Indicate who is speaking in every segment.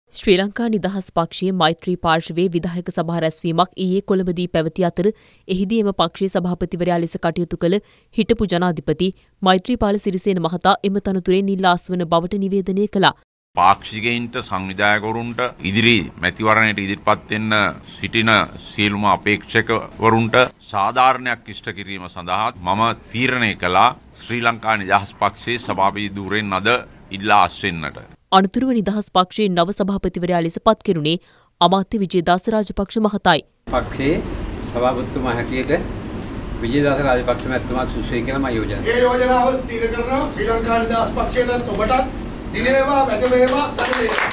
Speaker 1: ශ්‍රී ලංකා නිදහස් පක්ෂයේ මෛත්‍රී පාර්ශවයේ විධායක සභා රැස්වීමක් ඊයේ කොළඹදී පැවති අතර එහිදී එම පක්ෂයේ සභාපතිවරයා ලෙස කටයුතු කළ හිටපු ජනාධිපති මෛත්‍රීපාල සිරිසේන මහතා එම තනතුරෙන් ඉල්ලා අස්වන බවට නිවේදනය කළා.
Speaker 2: පාක්ෂිකයින්ට සංවිධායකවරුන්ට ඉදිරි මැතිවරණයට ඉදිරිපත් වෙන්න සිටින සියලුම අපේක්ෂකවරුන්ට සාධාරණයක් ඉෂ්ට කිරීම සඳහා මම තීරණය කළා ශ්‍රී ලංකා නිදහස් පක්ෂයේ සභාපති ධූරයෙන් අද ඉල්ලා අස්වෙන්නට.
Speaker 1: අනතුරුව නිදහස් පක්ෂයේ නව සභාපතිවරයා ලෙස පත් කෙරුණේ අමාත්‍ය විජේදාස රාජපක්ෂ මහතායි.
Speaker 3: පක්ෂයේ සභාපතිතුමා හැටියට විජේදාස රාජපක්ෂ මහත්මයා සුසුයි කියලා මම යෝජනා කරනවා.
Speaker 4: මේ යෝජනාව ස්ථිර කරනවා ශ්‍රී ලංකා නිදහස් පක්ෂයට ඔබටත් දිනේවා වැදේවා සැලසෙනවා.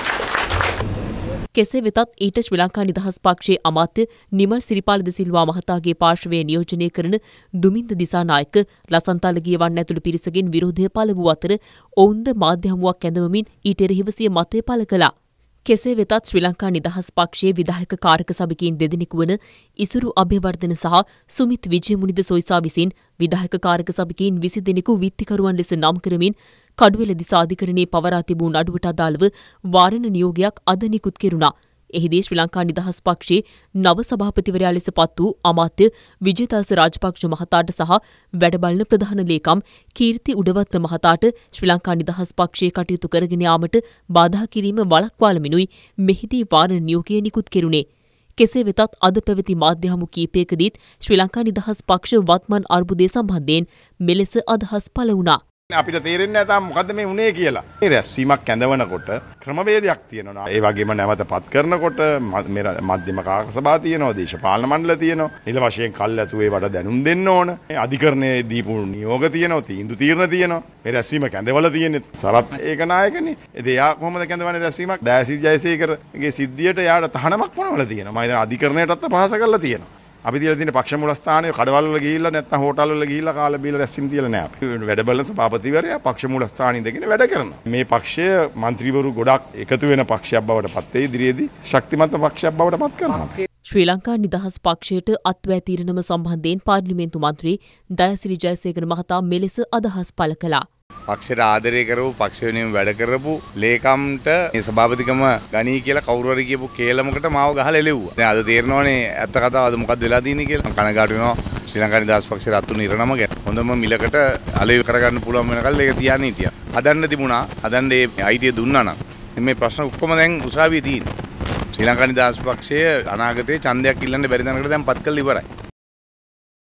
Speaker 1: කෙසේ වෙතත් ඊට ශ්‍රී ලංකා නිදහස් පක්ෂයේ අමාත්‍ය නිමල් සිරිපාල ද සිල්වා මහතාගේ පාර්ශවයේ නියෝජනය කරන දුමින්ද දිසානායක ලසන්තලගිය වන්න ඇතුළු පිරිසකින් විරෝධය පළ වූ අතර ඔවුන්ද මාධ්‍ය හමුවක් ඇඳවමින් ඊට එරෙහිව සිය මතය පළ කළා. කෙසේ වෙතත් ශ්‍රී ලංකා නිදහස් පක්ෂයේ විධායක කාරක සභිකයින් දෙදෙනෙකු වන ඉසුරු අභයවර්ධන සහ සුමිත් විජයමුනිද සොයිසා විසින් විධායක කාරක සභිකයින් 20 දෙනෙකු විත්තිකරුවන් ලෙස නම් කරමින් කඩුවෙල දිසා අධිකරණයේ පවරා තිබූ නඩුවට අදාළව වාරණ නියෝගයක් අද නිකුත් කෙරුණා. එහිදී ශ්‍රී ලංකා නිදහස් පක්ෂයේ නව සභාපතිවරයා ලෙස පත් වූ අමාත්‍ය විජේදාස රාජපක්ෂ මහතාට සහ වැඩබලන ප්‍රධාන ලේකම් කීර්ති උඩවත්ත මහතාට ශ්‍රී ලංකා නිදහස් පක්ෂයේ කටයුතු කරගෙන යාමට බාධා කිරීම වළක්වාලමිනුයි මෙහිදී වාරණ නියෝගය නිකුත් කෙරුණේ. කෙසේ වෙතත් අද පැවති මාධ්‍ය හමු කීපයකදීත් ශ්‍රී ලංකා නිදහස් පක්ෂ වත්මන් අර්බුදය සම්බන්ධයෙන් මෙලෙස අදහස් පළ වුණා.
Speaker 5: අපිට තේරෙන්නේ නැහැ තාම මොකද්ද මේ උනේ කියලා. මේ රැස්වීමක් කැඳවනකොට ක්‍රමවේදයක් තියෙනවා. ඒ වගේම නැවතපත් කරනකොට මධ්‍යම කාරක සභාව තියෙනවා, දේශපාලන මණ්ඩල තියෙනවා. ඊළ වශයෙන් කල්ැතු ඒවට දැනුම් දෙන්න ඕන. අධිකරණයේ දීපු නියෝග තියෙනවා, තීන්දුව තීරණ තියෙනවා. මේ රැස්වීම කැඳවලා තියෙන්නේ සරත් ඒකනායකනේ. ඉතින් එයා කොහොමද කැඳවන්නේ රැස්වීමක්? දයාසිරි ජයසේකරගේ සිද්ධියට එයාට තහනමක් පනවලා තියෙනවා. මම හිතන්නේ අධිකරණයටත් අපහාස කරලා තියෙනවා. අපි තියලා තියෙන පක්ෂ මූලස්ථානයේ කඩවල වල ගිහිල්ලා නැත්නම් හෝටල් වල ගිහිල්ලා කාලා බීලා රැස්වීම තියලා නැහැ. අපි වැඩ බලන සභාපතිවරයා පක්ෂ මූලස්ථානයේ ඉඳගෙන වැඩ කරනවා. මේ පක්ෂය മന്ത്രിවරු ගොඩක් එකතු වෙන පක්ෂයක් බවට පත් වෙයි ඉදිරියේදී ශක්තිමත් පක්ෂයක් බවට පත් කරනවා.
Speaker 1: ශ්‍රී ලංකා නිදහස් පක්ෂයට අත්වැය තීරණම සම්බන්ධයෙන් පාර්ලිමේන්තු මන්ත්‍රී දයාසිරි ජයසේකර මහතා මෙලෙස අදහස් පළ කළා.
Speaker 6: පක්ෂයට ආදරය කරපු පක්ෂ වෙනුවෙන් වැඩ කරපු ලේකම්ට මේ සභාපතිකම ගනී කියලා කවුරු හරි කියපු කේලමකට මාව ගහලා එලෙව්වා. දැන් අද තේරෙනවනේ ඇත්ත කතාව අද මොකක්ද වෙලා තියෙන්නේ කියලා. කනගාටු වෙනවා ශ්‍රී ලංකා නිදහස් පක්ෂයේ රත්තු නිරනම ගැන. හොඳම මිලකට අලෙවි කරගන්න පුළුවන් වෙනකල් ඒක තියාගෙන හිටියා. හදන්න තිබුණා. හදන්න මේ අයිතිය දුන්නා නම් මේ ප්‍රශ්න ඔක්කොම දැන් උසාවියේ තියෙනවා. ශ්‍රී ලංකා නිදහස් පක්ෂයේ අනාගතයේ ඡන්දයක් ඉල්ලන්න බැරි තැනකට දැන් පත් කරලා ඉවරයි.